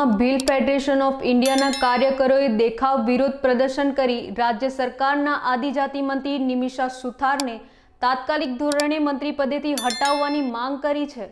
માંગરોળમાં Bhil federation of ઇન્ડિયાના કાર્યકરોએ દેખાવ વિરોધ પ્રદર્શન કરી રાજ્ય સરકારના આદિજાતિ મંત્રી નિમિષા સુથારને તાત્કાલિક ધોરણે મંત્રી પદેથી હટાવવાની માંગ કરી છે।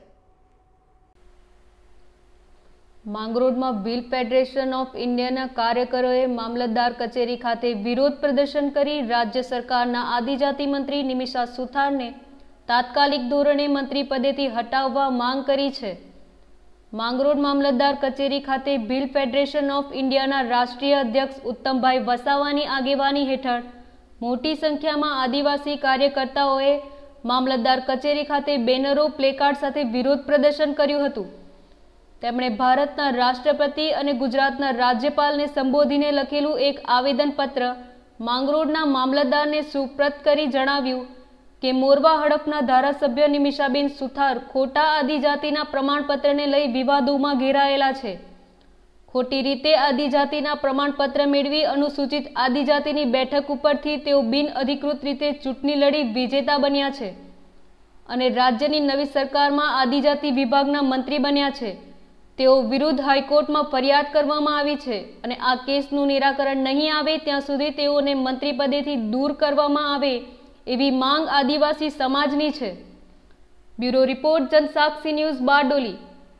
માંગરોળમાં ભીલ ફેડરેશન ઓફ ઇન્ડિયાના કાર્યકરોએ મામલતદાર કચેરી ખાતે વિરોધ પ્રદર્શન કરી રાજ્ય સરકારના આદિજાતિ મંત્રી નિમિષા સુથારને તાત્કાલિક ધોરણે મંત્રી પદેથી હટાવવા માંગ કરી છે। માંગરોળ મામલતદાર કચેરી ખાતે ભીલ ફેડરેશન ઓફ ઇન્ડિયાના રાષ્ટ્રીય અધ્યક્ષ ઉત્તમભાઈ વસાવાની આગેવાની હેઠળ મોટી સંખ્યામાં આદિવાસી કાર્યકર્તાઓએ મામલતદાર કચેરી ખાતે બેનરો પ્લેકાર્ડ સાથે વિરોધ પ્રદર્શન કર્યું હતું। તેમણે ભારતના રાષ્ટ્રપતિ અને ગુજરાતના રાજ્યપાલને સંબોધીને લખેલું એક આવેદનપત્ર માંગરોળના મામલતદારને સુપ્રત કરી જણાવ્યું કે મોરવા હડફના ધારાસભ્ય નિમિષાબેન સુથાર ખોટા આદિજાતિના પ્રમાણપત્રને લઈ વિવાદોમાં ઘેરાયેલા છે। ખોટી રીતે આદિજાતિના પ્રમાણપત્ર મેળવી અનુસૂચિત આદિજાતિની બેઠક ઉપરથી તેઓ બિન અધિકૃત રીતે ચૂંટણી લડી વિજેતા બન્યા છે અને રાજ્યની નવી સરકારમાં આદિજાતિ વિભાગના મંત્રી બન્યા છે। તેઓ વિરુદ્ધ હાઈકોર્ટમાં ફરિયાદ કરવામાં આવી છે અને આ કેસનું નિરાકરણ નહીં આવે ત્યાં સુધી તેઓને મંત્રી પદેથી દૂર કરવામાં આવે એવી માંગ आदिवासी समाजनी है। Bureau report Jansakshi news Bardoli.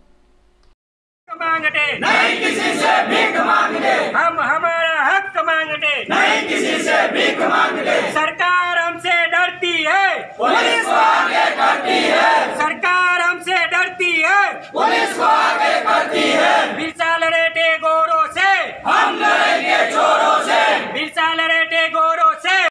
मांगते नहीं किसी से भीख मांगते, हम हमारा हक मांगते नहीं किसी से भीख मांगते। सरकार हमसे डरती है, पुलिस आगे करती है।